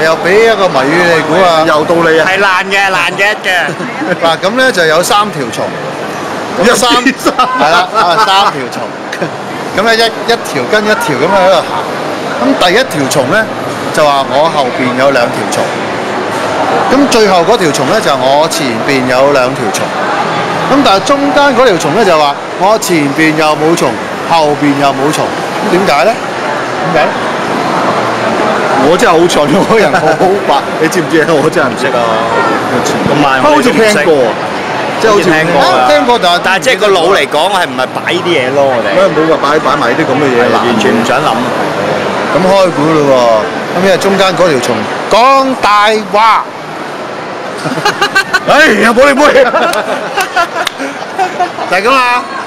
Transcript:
又俾一個謎語你估啊！ 有道理啊！ 係爛嘅。 嗱咁咧就有3條蟲，咁3係啦，3條蟲，咁咧一條跟一條咁喺度行。咁第一條蟲咧就話我後邊有2條蟲，咁最後嗰條蟲咧就我前邊有2條蟲。咁但係中間嗰條蟲咧就話我前邊又冇蟲，後邊又冇蟲。咁點解咧？點解？ 我真係好蠢，我人好白，你知唔知啊？我真係唔識啊。 同埋好似聽過，即係好似聽過， 但係即係個腦嚟講係唔係擺呢啲嘢咯？我哋冇話擺埋啲咁嘅嘢， 完全唔想諗。 咁開估咯喎，咁因為中間嗰條蟲講大話。哎呀，冇你妹，就係咁啊！